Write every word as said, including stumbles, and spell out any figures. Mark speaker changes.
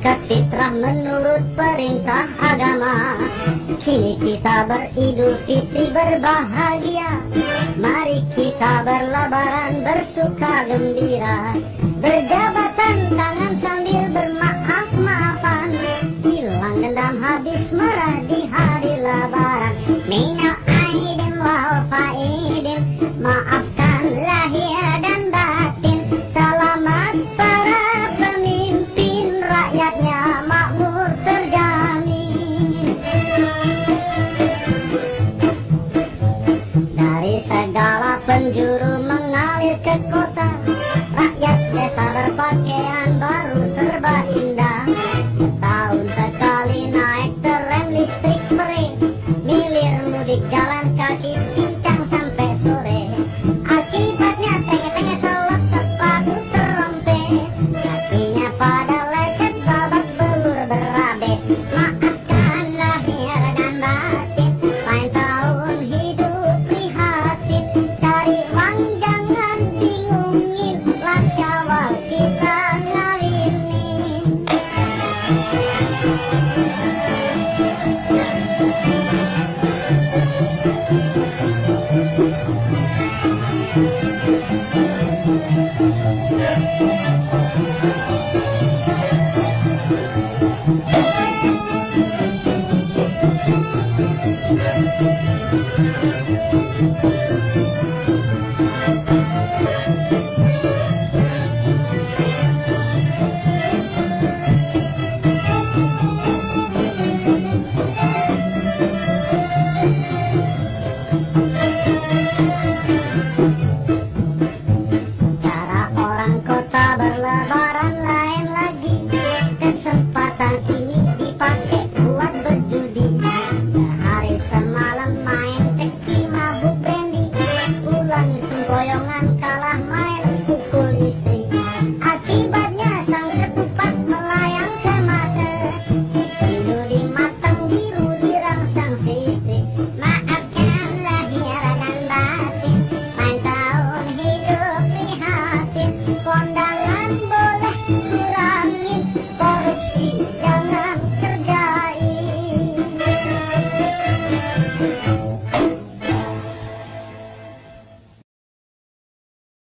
Speaker 1: zakat fitrah menurut perintah agama. Kini kita beridul fitri berbahagia. Mari kita berlebaran bersuka gembira, berjabatan tangan sambil bermaaf-maafan, hilang dendam habis marah di hari lebaran. Minal aidin wal faidin, maafkan lahir dan batin. Selamat para pemimpin, rakyatnya makmur terjamin. Dari segala penjuru mengalir ke kota, rakyat desa berpakaian baru serba indah. Setahun sekali naik tram listrik free, milir mudik jalan kaki pincang sampai sore. Akibatnya tenge-tenge selap sepatu terompet, kakinya pada lecet babak belur berabe. Maafkan lahir dan batin, lain tahun hidup prihatin. Cari uang jangan bingungin, lat syawal kita ngawinin.